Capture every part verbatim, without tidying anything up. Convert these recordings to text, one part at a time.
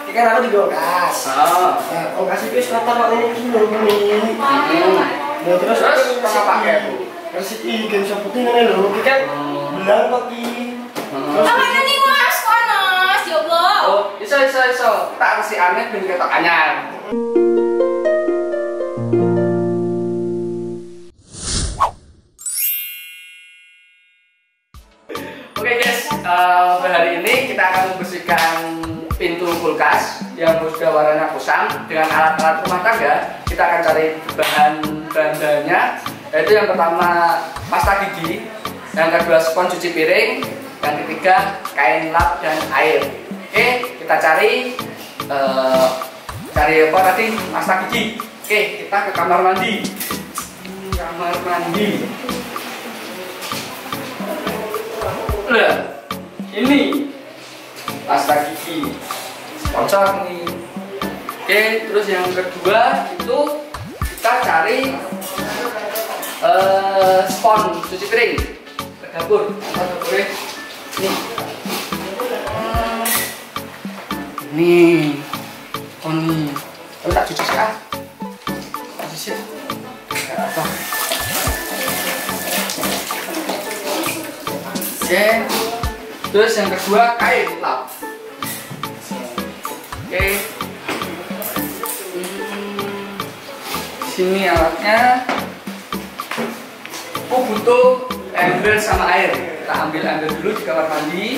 Ini kan aku di kulkas. Oh. Nah, kulkas itu serata pak ini dulu nih. Nah terus Terus apa pakai bu? Terus ini game seperti ini loh. Ini kan belang kok ki. Apanya nih mas? Panas, ya Allah. Oh, iso iso iso. Tak kasih aneh ben ketok anyar. Oke guys, uh, hari ini kita akan membersihkan pintu kulkas yang sudah warnanya kusam dengan alat-alat rumah tangga. Kita akan cari bahan-bahannya, yaitu yang pertama pasta gigi, yang kedua spons cuci piring, yang ketiga kain lap dan air. Oke, kita cari uh, cari apa tadi? Pasta gigi. Oke, kita ke kamar mandi. Kamar mandi. Nah, ini pasta gigi sponsor nih. Oke, terus yang kedua itu kita cari uh, spons cuci piring ke dapur. Apa dapurnya? Nih. Nih. Oh nih. Oh, tak cuci sih ah. Tak cuci. Enggak apa. Oke, terus yang kedua kain lap. Oke, hmm, sini alatnya. Aku butuh ember sama air. Kita ambil ember dulu di kamar mandi.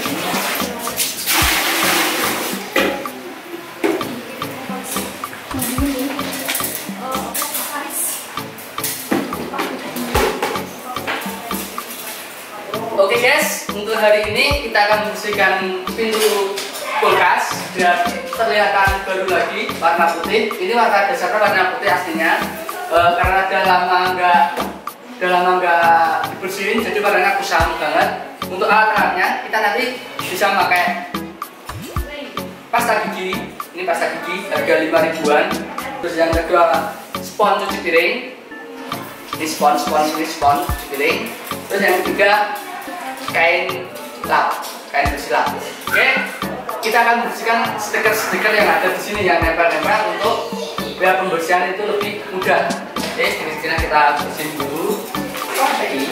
Oke guys, untuk hari ini kita akan membersihkan pintu kulkas biar terlihat baru lagi warna putih. Ini warna dasarnya warna putih aslinya, e, karena udah lama nggak udah lama nggak dibersihin, jadi warnanya kusam banget. Untuk alat-alatnya kita nanti bisa pakai pasta gigi. Ini pasta gigi harga lima ribuan. Terus yang kedua spons cuci piring. Ini spons spons ini spons cuci piring. Terus yang ketiga kain lap, kain bersih lap. Oke, kita akan membersihkan stiker-stiker yang ada di sini yang nempel-nempel untuk biar pembersihan itu lebih mudah. Oke, stiker-stikernya kita bersihin dulu. Oke.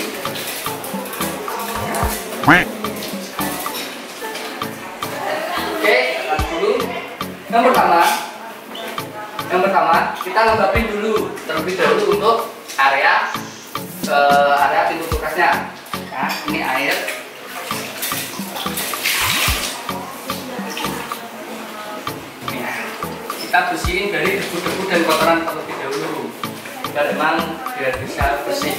Oke, lalu dulu. Yang pertama, yang pertama kita lembabin dulu terlebih dahulu untuk area uh, area pintu kulkasnya. Nah, ini air. Ya, kita bersihin dari debu-debu dan kotoran terlebih dahulu, biar memang biar bisa bersih.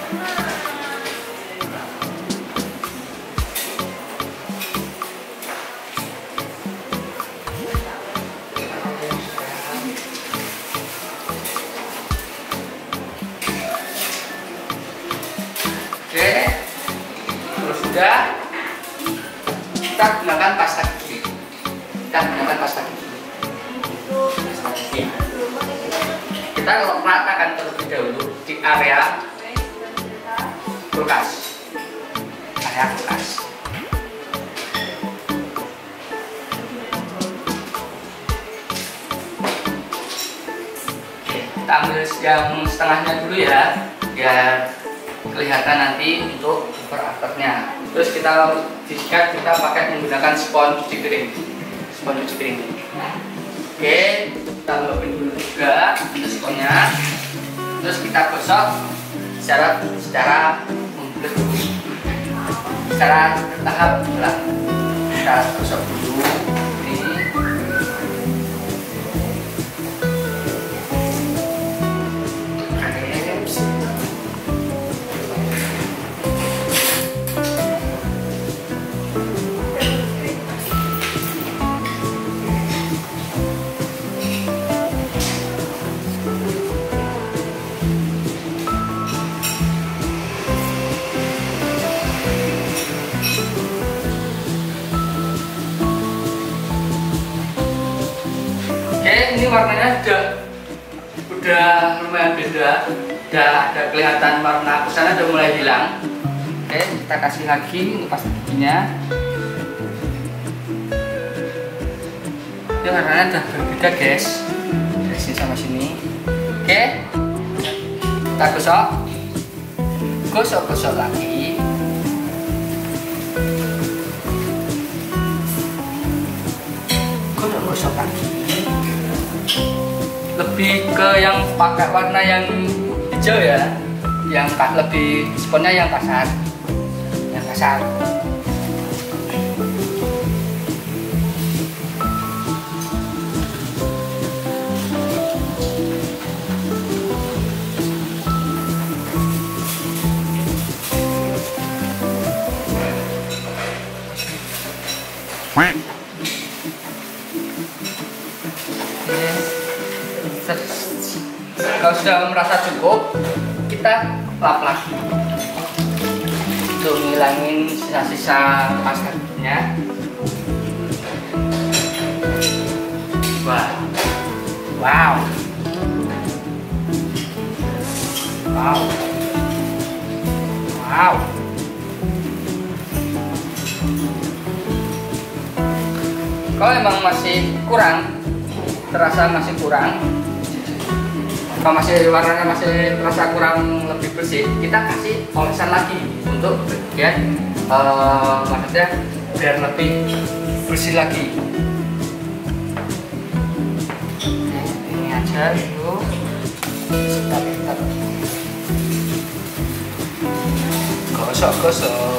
Oke. Sudah, kita gunakan pasta gigi. Kita gunakan pasta gigi. Pasta gigi. Kita ratakan terlebih dahulu di area kulkas. Area kulkas. Oke, kita ambil yang setengahnya dulu ya, biar kelihatan nanti untuk afternya. Terus kita disikat, kita pakai menggunakan spons cuci piring. Spons cuci piring. Oke, kita lembabin dulu juga untuk sponnya. Terus kita gosok secara secara membulat dulu. Secara bertahap lah. Kita gosok dulu ini. Ini warnanya udah udah lumayan beda, udah ada kelihatan warna kusana udah mulai hilang. Oke, kita kasih lagi untuk pasta giginya. Ini warnanya udah berbeda guys, dari sini sama sini. Oke, kita gosok, gosok-gosok lagi. Gosok lagi. Lebih ke yang pakai warna yang hijau ya, yang lebih sponnya yang kasar, yang kasar. Kalau sudah merasa cukup, kita lap lagi untuk ngilangin sisa-sisa pasirnya. Wah, wow, wow, wow. Kalau emang masih kurang, terasa masih kurang, kalau masih warnanya masih terasa kurang lebih bersih, kita kasih olesan lagi untuk bagian uh, maksudnya biar lebih bersih lagi. Ini aja dulu. Sebentar, sebentar. Gosok-gosok.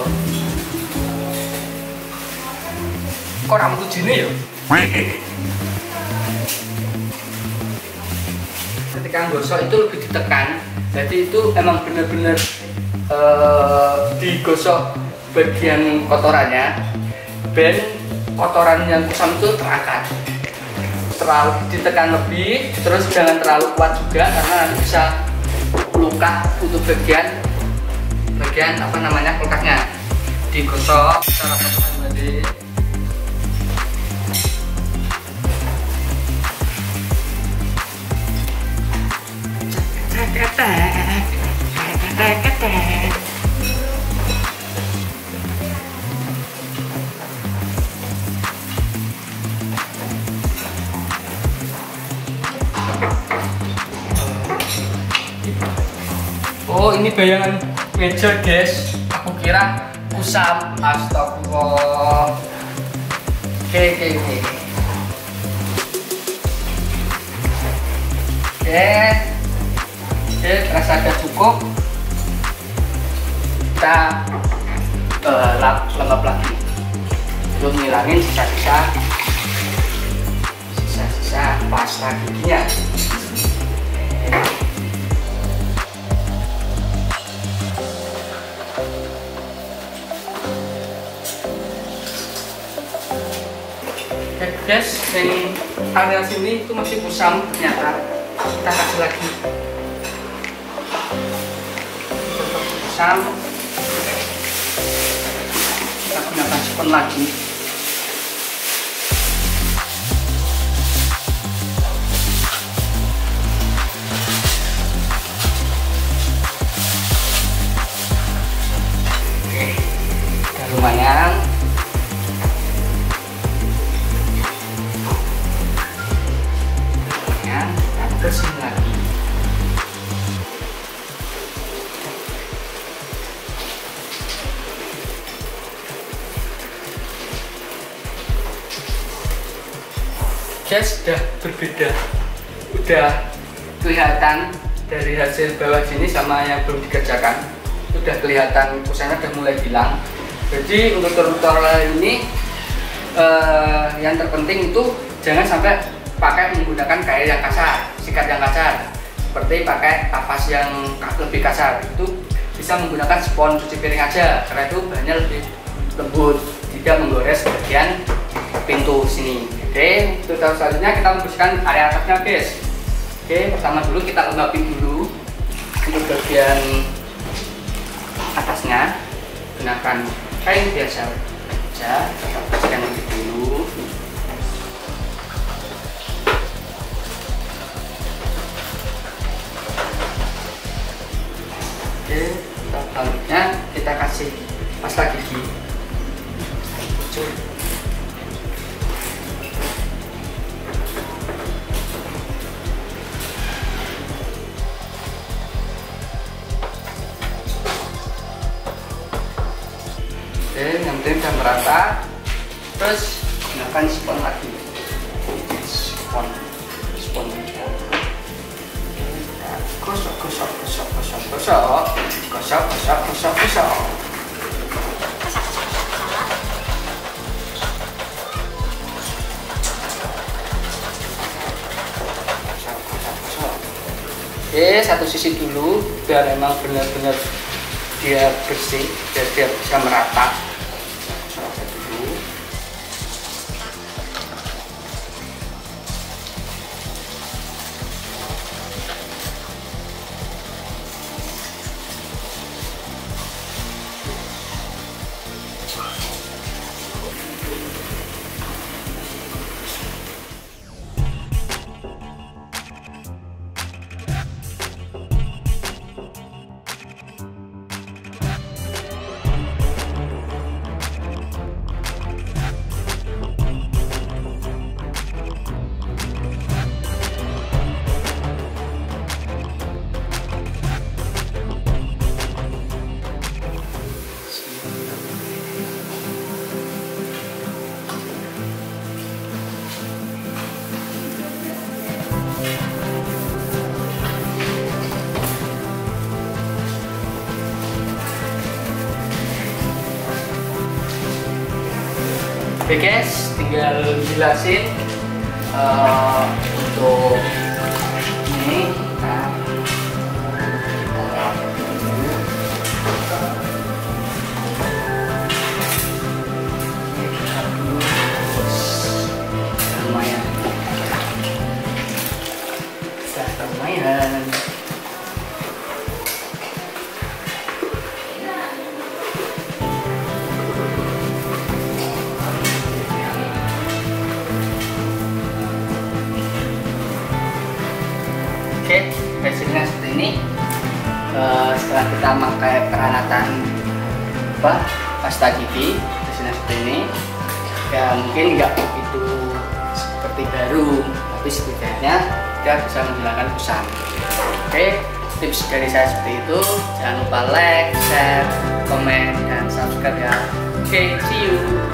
Kok rambut gini ya? Ketika gosok itu lebih ditekan, jadi itu emang bener-bener uh, digosok bagian kotorannya, ben kotoran yang kusam itu terangkat, terlalu ditekan lebih, terus jangan terlalu kuat juga karena nanti bisa luka untuk bagian bagian apa namanya kulkasnya. Digosok secara kotoran tadi. Oh, ini bayangan meja guys, aku kira kusam. Astagfirullah. Oke oke oke oke oke, rasa agak cukup. Kita uh, lap lembab lagi untuk ngilangin sisa-sisa sisa-sisa pasta giginya. Oke guys, yang area sini itu masih kusam ternyata. Kita kasih lagi kusam. Kita gunakan spons lagi. Oke, udah lumayan. Bersih lagi. Guys, sudah berbeda, udah kelihatan dari hasil bawah sini sama yang belum dikerjakan, sudah kelihatan kusanya udah mulai hilang. Jadi untuk tutorial ini eh, yang terpenting itu jangan sampai pakai menggunakan kain yang kasar, sikat yang kasar, seperti pakai kapas yang lebih kasar. Itu bisa menggunakan spons cuci piring aja, karena itu bahannya lebih lembut, tidak menggores bagian pintu sini. Oke, tutorial selanjutnya kita membersihkan area atasnya guys. Oke, pertama dulu kita lembabin dulu untuk bagian atasnya, gunakan kain biasa aja, kita bersihkan lebih dulu. Oke, selanjutnya kita kasih pasta gigi. rata. Terus gunakan spons lagi, spons spons gosok gosok gosok gosok gosok gosok gosok gosok gosok. Oke, satu sisi dulu biar memang benar-benar dia bersih, biar dia bisa merata. Satu dulu. Oke guys, tinggal jelasin uh, untuk ini kita lumayan, lumayan. Oke, hasilnya seperti ini. Uh, setelah kita pakai peralatan apa pasta gigi, hasilnya seperti ini. Ya mungkin nggak begitu seperti baru, tapi setidaknya kita bisa menghilangkan kusam. Oke, tips dari saya seperti itu. Jangan lupa like, share, komen, dan subscribe ya. Oke, see you.